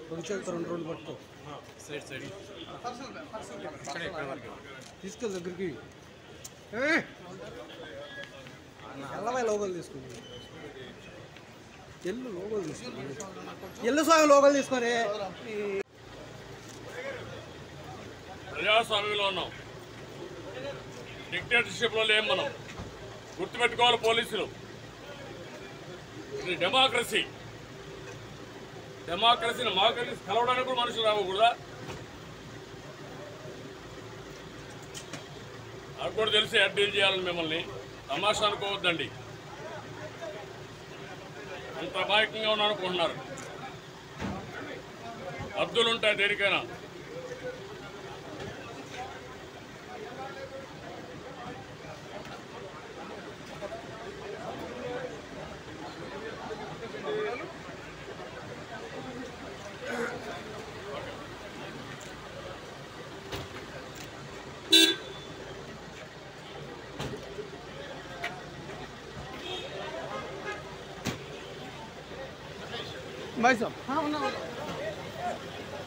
రెండు రెండు పట్టు సైడ్ సైడ్ తీసుకెళ్ళి దగ్గరికి ఎల్లవై లోగోలు తీసుకుంది ఎల్లు లోగోలు తీసుకుంది ఎల్లు స్వామి లోగోలు తీసుకొని ప్రజాస్వామ్యంలో ఉన్నాం, డిక్టేటర్షిప్లో లేం. మనం గుర్తుపెట్టుకోవాలి, పోలీసులు ఇది డెమోక్రసీ. డెమోక్రసీని మోకరించి కలవడానికి కూడా మనుషులు రావకూడదా? నాకు కూడా తెలిసి ఎడ్ డీల్ చేయాలని మిమ్మల్ని తమాషా అనుకోవద్దండి. అంత అమాయకంగా ఉన్నారనుకుంటున్నారు. హద్దులుంటాయి దేనికైనా. भाई साहब हाँ